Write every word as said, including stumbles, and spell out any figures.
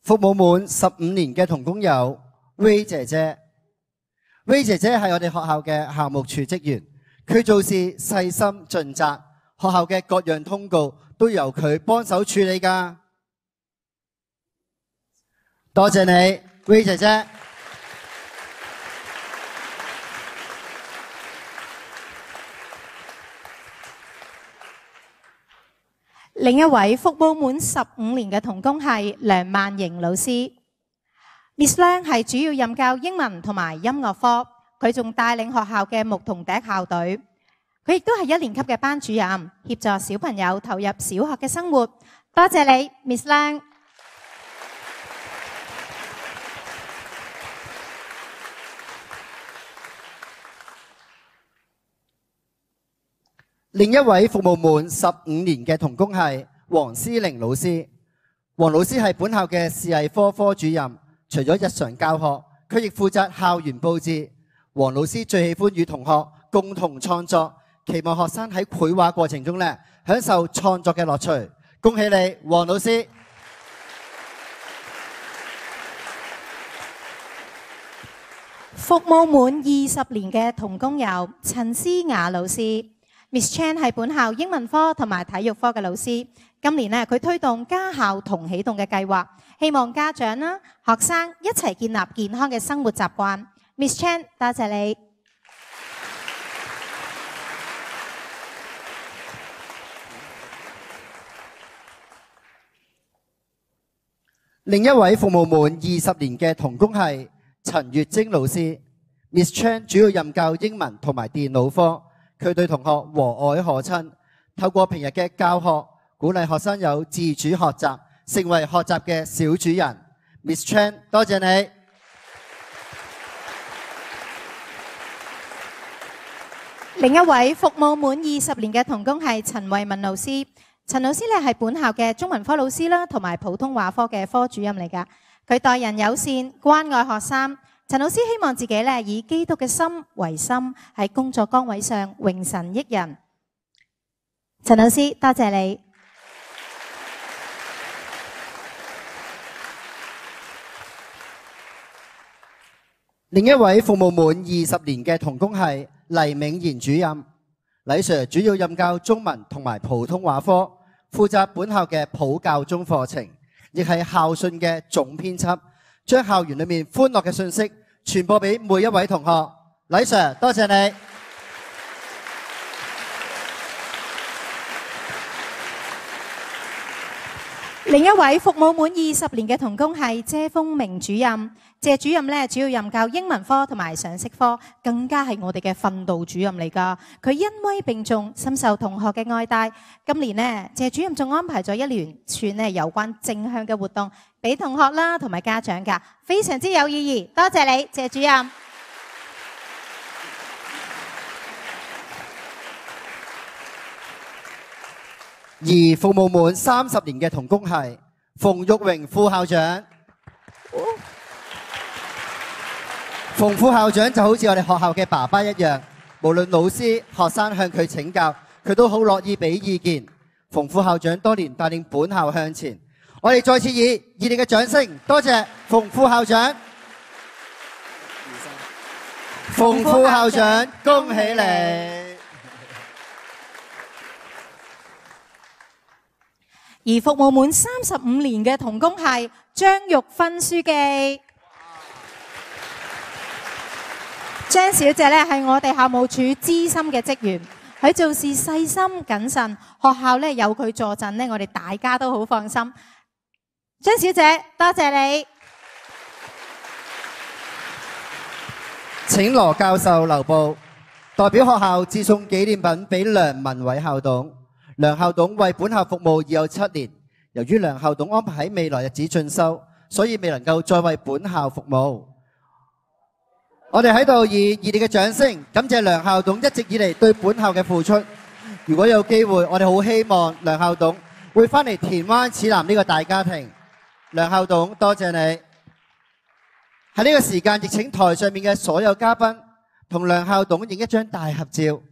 服務滿十五年嘅同工有 Ray 姐姐。Ray 姐姐係我哋學校嘅校務處職員，佢做事細心盡責，學校嘅各樣通告都由佢幫手處理㗎。多謝你 ，Ray 姐姐。 另一位服務滿十五年嘅同工係梁萬瑩老師。Miss 梁係主要任教英文同埋音樂科，佢仲帶領學校嘅牧童笛校隊。佢亦都係一年級嘅班主任，協助小朋友投入小學嘅生活。多謝你 ，Miss 梁。 另一位服務滿十五年嘅同工係黃思玲老師。黃老師係本校嘅視藝科科主任，除咗日常教學，佢亦負責校園佈置。黃老師最喜歡與同學共同創作，期望學生喺繪畫過程中呢享受創作嘅樂趣。恭喜你，黃老師！ 服務滿二十年嘅同工有陳思雅老師。Miss Chan 係本校英文科同埋體育科嘅老師。今年呢，佢推動家校同啟動嘅計劃，希望家長啦、學生一齊建立健康嘅生活習慣。Miss Chan， 多謝你。 另一位服務滿二十年嘅同工係陳月晶老師。Miss Chan 主要任教英文同埋電腦科。佢對同學和藹可親，透過平日嘅教學，鼓勵學生有自主學習，成為學習嘅小主人。Miss Chan， 多謝你。 另一位服務滿二十年嘅同工係陳慧敏老師。陳老師咧係本校嘅中文科老師啦，同埋普通話科嘅科主任嚟㗎。佢待人友善，關愛學生。陳老師希望自己咧以基督嘅心為心，喺工作崗位上榮神益人。陳老師，多謝你。 另一位服務滿二十年嘅同工係黎銘賢主任。黎 Sir 主要任教中文同埋普通話科，負責本校嘅普教中課程，亦係校訊嘅總編輯，將校園裏面歡樂嘅信息傳播俾每一位同學。黎 Sir， 多謝你。 另一位服務滿二十年嘅同工係謝豐明主任。謝主任咧主要任教英文科同埋常識科，更加係我哋嘅訓導主任嚟㗎。佢恩威並重，深受同學嘅愛戴。今年呢，謝主任仲安排咗一連串咧有關正向嘅活動俾同學啦同埋家長㗎，非常之有意義。多謝你，謝主任。 而服務滿三十年嘅同工係馮玉榮副校長。馮副校長就好似我哋學校嘅爸爸一樣，無論老師、學生向佢請教，佢都好樂意俾意見。馮副校長多年帶領本校向前，我哋再次以熱烈嘅掌聲，多謝馮副校長。馮副校長，恭喜你！ 而服務滿三十五年嘅同工係張玉芬書記。張小姐咧係我哋校務處資深嘅職員，佢做事細心謹慎，學校咧有佢助陣咧，我哋大家都好放心。張小姐，多謝你。 請羅教授留步，代表學校致送紀念品俾梁文偉校董。梁校董為本校服務已有七年，由於梁校董安排喺未來日子進修，所以未能夠再為本校服務。我哋喺度以熱烈嘅掌聲感謝梁校董一直以嚟對本校嘅付出。如果有機會，我哋好希望梁校董會返嚟田灣此南呢個大家庭。梁校董，多謝你。喺呢個時間，亦請台上面嘅所有嘉賓同梁校董影一張大合照。